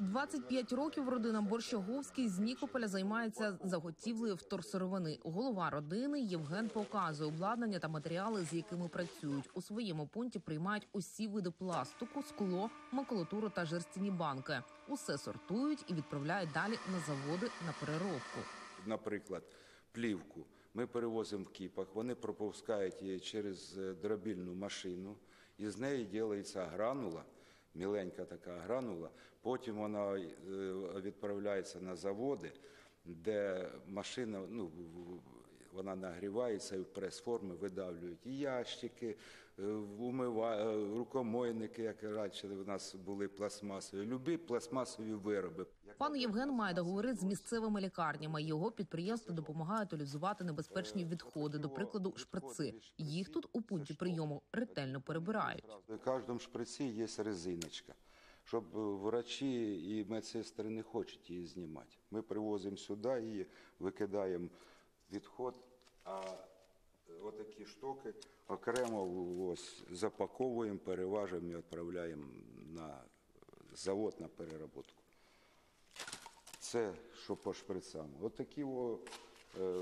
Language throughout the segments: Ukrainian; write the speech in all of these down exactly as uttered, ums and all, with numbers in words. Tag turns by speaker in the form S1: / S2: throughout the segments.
S1: двадцять п'ять років родина Борщаговський з Нікополя займається заготівлею вторсировини. Голова родини Євген показує обладнання та матеріали, з якими працюють. У своєму пункті приймають усі види пластику, скло, макулатуру та жерстяні банки. Усе сортують і відправляють далі на заводи на переробку.
S2: Наприклад, плівку ми перевозимо в кіпах, вони пропускають її через дробільну машину, і з неї робиться гранула, міленька така гранула, потім вона відправляється на заводи, де машина, ну, вона нагрівається і в прес-форми видавлюють і ящики, умива... рукомойники, як раніше у нас були пластмасові, любі пластмасові вироби.
S1: Пан Євген має договори з місцевими лікарнями. Його підприємство допомагає утилізувати небезпечні відходи, до прикладу, шприци. Їх тут у пункті прийому ретельно перебирають.
S2: У кожному шприці є резиночка, щоб врачі і медсестри не хочуть її знімати. Ми привозимо сюди і викидаємо відход, а отакі штуки окремо ось запаковуємо, переважуємо і відправляємо на завод на переробку. Це що по шприцам. Отакі о, е,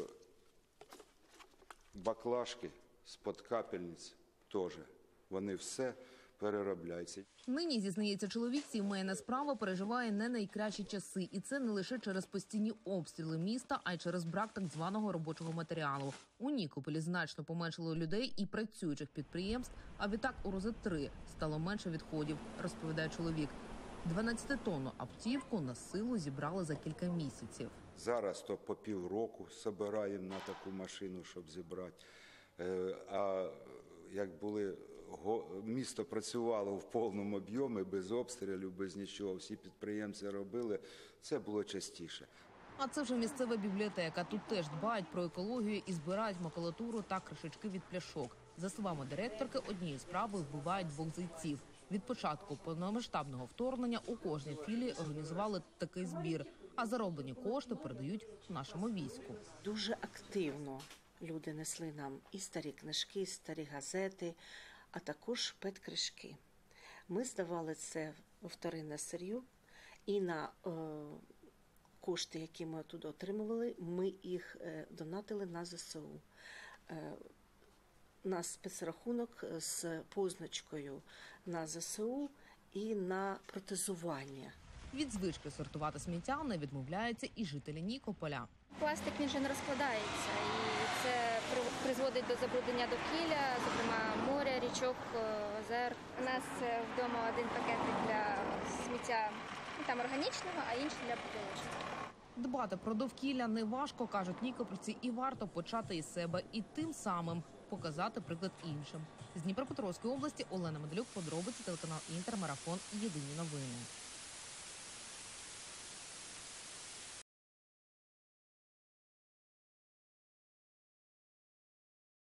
S2: баклажки з-під капельниць теж, вони все переробляються.
S1: Нині, зізнається чоловік, сімейна справа переживає не найкращі часи. І це не лише через постійні обстріли міста, а й через брак так званого робочого матеріалу. У Нікополі значно поменшало людей і працюючих підприємств, а відтак у рази три стало менше відходів, розповідає чоловік. дванадцятитонну автівку на силу зібрали за кілька місяців.
S2: Зараз то по півроку збираємо на таку машину, щоб зібрати. А як були, місто працювало в повному об'ємі, без обстрілів, без нічого, всі підприємці робили, це було частіше.
S1: А це вже місцева бібліотека. Тут теж дбають про екологію і збирають макулатуру та кришечки від пляшок. За словами директорки, однією справою вбивають двох зайців. Від початку повномасштабного вторгнення у кожній філії організували такий збір, а зароблені кошти передають нашому війську.
S3: Дуже активно люди несли нам і старі книжки, і старі газети, а також пет-кришки. Ми здавали це у вторинне сир'ю, і на е, кошти, які ми тут отримували, ми їх е, донатили на ЗСУ. Е, на спецрахунок з позначкою на ЗСУ і на протезування.
S1: Від звички сортувати сміття не відмовляються і жителі Нікополя.
S4: Пластик він же не розкладається, і це призводить до забруднення довкілля, зокрема моря, річок, озер. У нас вдома один пакетик для сміття там органічного, а інший для біологічного.
S1: Дбати про довкілля не важко, кажуть нікопольці, і варто почати із себе і тим самим показати приклад іншим. З Дніпропетровської області Олена Медлюк, подробиці, телеканал Інтер, Марафон, Єдині новини.